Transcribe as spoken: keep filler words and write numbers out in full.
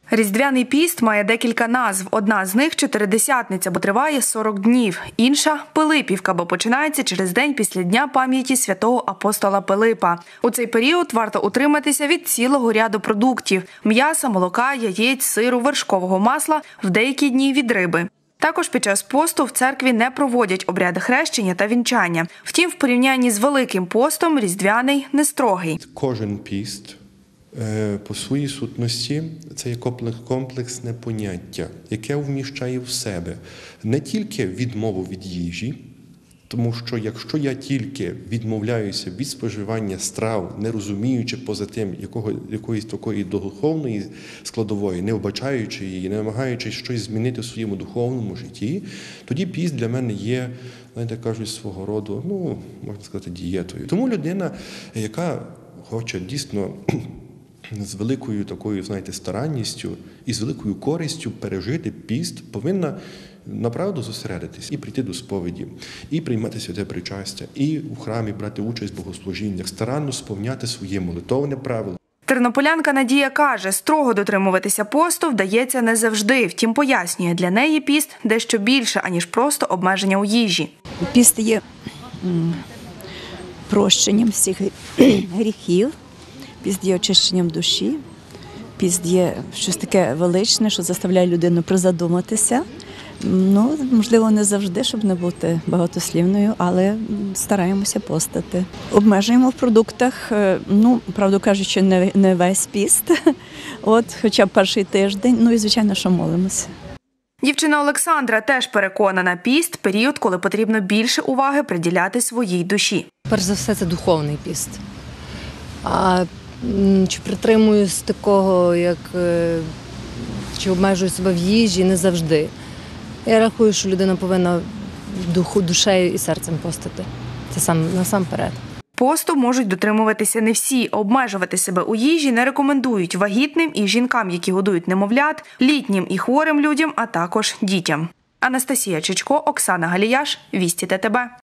Різдвяний піст має декілька назв. Одна з них – Чотиридесятниця, бо триває сорок днів. Інша – Пилипівка, бо починається через день після Дня пам'яті святого апостола Пилипа. У цей період варто утриматися від цілого ряду продуктів – м'яса, молока, яєць, сиру, вершкового масла, в деякі дні від риби. Також під час посту в церкві не проводять обряди хрещення та вінчання. Втім, в порівнянні з Великим постом Різдвяний не строгий. Кожен піст по своїй сутності це є комплексне поняття, яке вміщає в себе не тільки відмову від їжі, тому що якщо я тільки відмовляюся від споживання страв, не розуміючи поза тим якого, якоїсь такої духовної складової, не вбачаючи її, не намагаючись щось змінити в своєму духовному житті, тоді піст для мене є, знаєте, кажуть, свого роду, ну, можна сказати, дієтою. Тому людина, яка хоче дійсно з великою такою, знаєте, старанністю і з великою користю пережити піст, повинна направду зосередитись і прийти до сповіді, і приймати святе причастя, і в храмі брати участь в богослужіннях, старанно сповняти своє молитовне правило. Тернополянка Надія каже, строго дотримуватися посту вдається не завжди. Втім, пояснює, для неї піст дещо більше, аніж просто обмеження у їжі. Піст є прощенням всіх гріхів, піст є очищенням душі, піст є щось таке величне, що заставляє людину призадуматися. Ну, можливо, не завжди, щоб не бути багатослівною, але стараємося постити. Обмежуємо в продуктах, ну, правду кажучи, не, не весь піст, от, хоча б перший тиждень, ну і, звичайно, що молимося. Дівчина Олександра теж переконана, піст – період, коли потрібно більше уваги приділяти своїй душі. Перш за все, це духовний піст. А чи притримуюсь такого, як чи обмежую себе в їжі, не завжди. Я рахую, що людина повинна духу, душею і серцем постити. Це сам насамперед. Посту можуть дотримуватися не всі. Обмежувати себе у їжі не рекомендують вагітним і жінкам, які годують немовлят, літнім і хворим людям, а також дітям. Анастасія Чичко, Оксана Галіяш, Вісті ТТБ.